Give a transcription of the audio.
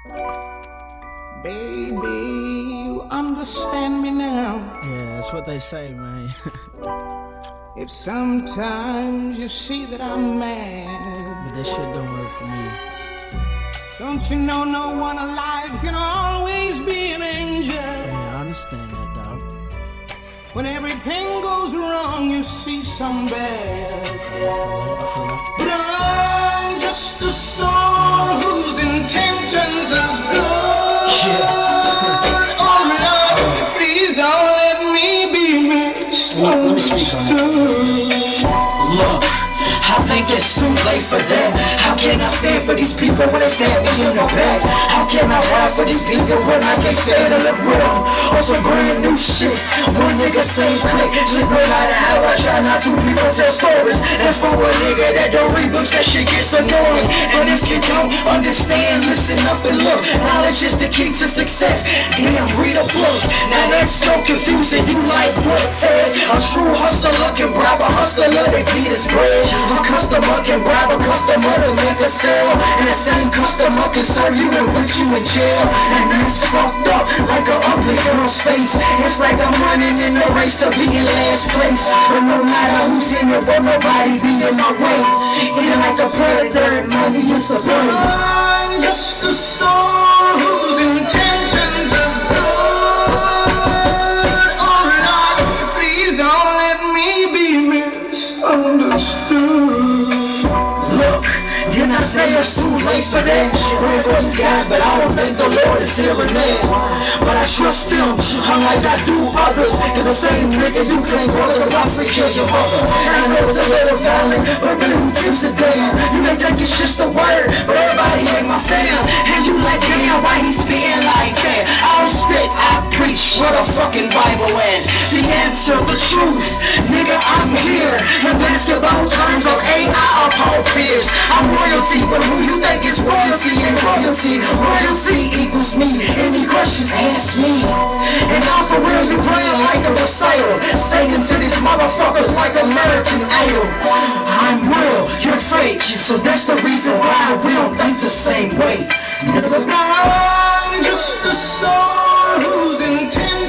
Baby, you understand me now. Yeah, that's what they say, man. If sometimes you see that I'm mad, But this shit don't work for me. don't you know no one alive can always be an angel? Yeah, I understand that, dog. When everything goes wrong, you see some bad. I feel like. But I'm just a soul whose intentions are good. Oh Lord, please don't let me be misunderstood. Let me speak on that. Look, I think it's too late for that. How can I stand for these people when they stab me in the back? How can I ride for these people when I can't stand to live with them? On some brand new shit, one nigga same click. Shit, no matter how I try not to, people tell stories. And for a nigga that don't read books, that shit gets annoying. And if you don't understand, listen up and look. Knowledge is the key to success. Damn, read a book. Now that's so confusing, you like what, Ted? A true hustler can bribe a hustler, they beat his bread. A customer can bribe a customer to make a sale. And the same customer can serve you and put you in jail. And that's fucked up like an ugly girl's face. It's like I'm running in the race to be in last place. But no matter who's in it, won't nobody be in my way. Eating like a predator and money is a blame. I'm just a soul whose intentions are good. Oh Lord, please don't let me be misunderstood. Look, didn't I say it's too late for that? Praying for these guys, but I don't think the Lord is hearing that. But I trust him, unlike I do others. Cause the same nigga you claim brother could possibly kill your mother. And I know it's a little violent, but really who gives a damn? You may think it's just a word, but everybody ain't my fam. And you like, damn, why he spitting like that? I don't spit, I preach, where the fucking Bible at? The answer, the truth, nigga, I'm here. In basketball terms of AI or Paul Pierce, I'm royalty, but who you think is royalty and royalty? Royalty equals me. Any questions, ask me. And now for real, you playing like a recital, singing to these motherfuckers like American Idol. I'm real, you're fake, so that's the reason why we don't think the same way. I'm just a soul whose intentions